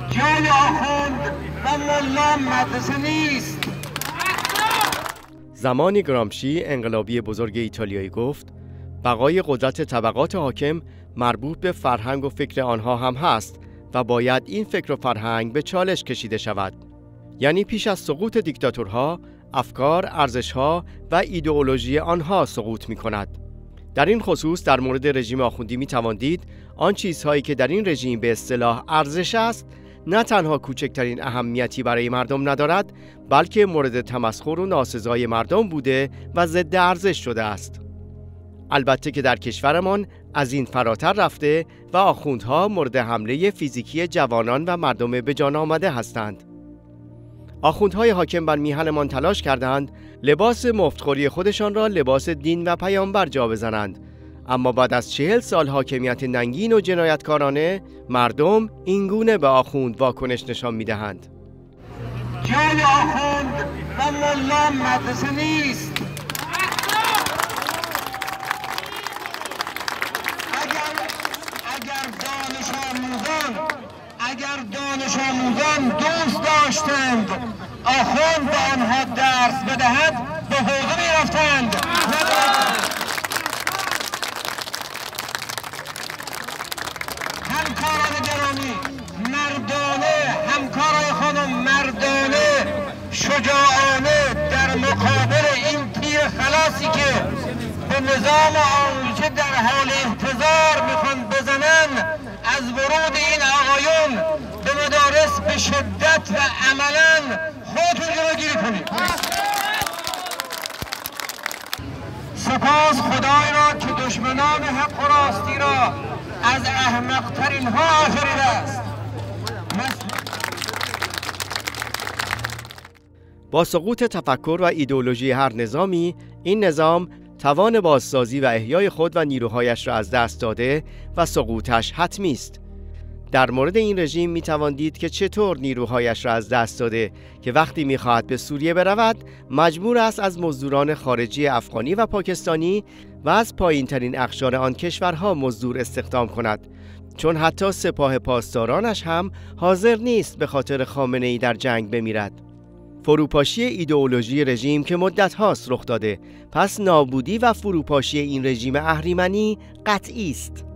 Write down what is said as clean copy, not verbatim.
جای آخوند و ملا مدرسه نیست. زمانی گرامشی انقلابی بزرگ ایتالیایی گفت بقای قدرت طبقات حاکم مربوط به فرهنگ و فکر آنها هم هست و باید این فکر و فرهنگ به چالش کشیده شود. یعنی پیش از سقوط دیکتاتورها، افکار، ارزشها و ایدئولوژی آنها سقوط می کند. در این خصوص در مورد رژیم آخوندی می توان دید آن چیزهایی که در این رژیم به اصطلاح ارزش است نه تنها کوچکترین اهمیتی برای مردم ندارد، بلکه مورد تمسخر و ناسزای مردم بوده و ضد ارزش شده است. البته که در کشورمان از این فراتر رفته و آخوندها مورد حمله فیزیکی جوانان و مردم به جان آمده هستند. آخوندهای حاکم بر میهنمان تلاش کردند لباس مفتخوری خودشان را لباس دین و پیامبر جا بزنند، اما بعد از 40 سال حاکمیت ننگین و جنایتکارانه مردم اینگونه به آخوند واکنش نشان می‌دهند. جای آخوند و ملا مدرسه نیست. اگر دانش آموزان دوست داشتند آخوند به آنها درس بدهد به حوزه می‌رفتند. همکاران گرامی، مردانه، همکارای خانم، مردانه، شجاعانه در مقابل این تیر خلاصی که به نظام آموزشی در حال انتظار میخوان بزنن، از ورود این آقایون به مدارس به شدت و عملاً خودتون جلوگیری کنید. سپاس خدای را که دشمنان حق و راستی را از احمق‌ترین ها آفریده است. با سقوط تفکر و ایدئولوژی هر نظامی، این نظام توان بازسازی و احیای خود و نیروهایش را از دست داده و سقوطش حتمی است. در مورد این رژیم میتوان دید که چطور نیروهایش را از دست داده که وقتی میخواهد به سوریه برود مجبور است از مزدوران خارجی افغانی و پاکستانی و از پایین‌ترین اقشار آن کشورها مزدور استخدام کند، چون حتی سپاه پاسدارانش هم حاضر نیست به خاطر خامنه‌ای در جنگ بمیرد. فروپاشی ایدئولوژی رژیم که مدت هاست رخ داده، پس نابودی و فروپاشی این رژیم اهریمنی قطعی است.